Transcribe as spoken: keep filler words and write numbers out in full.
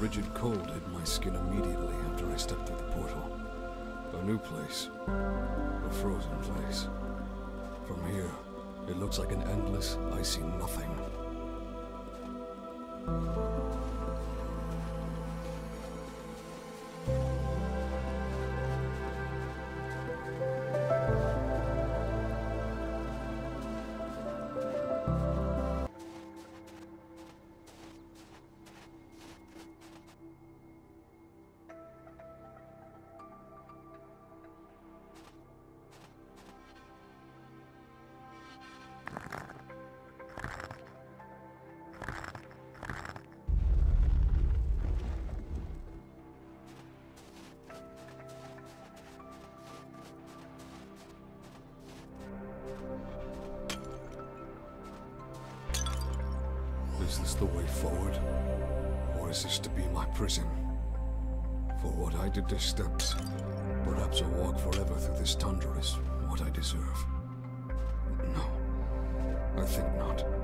frigid cold hit my skin immediately after I stepped through the portal. A new place. A frozen place. From here, it looks like an endless, icy nothing. Is this the way forward? Or is this to be my prison? For what I did to Steps, perhaps a walk forever through this tundra is what I deserve. No, I think not.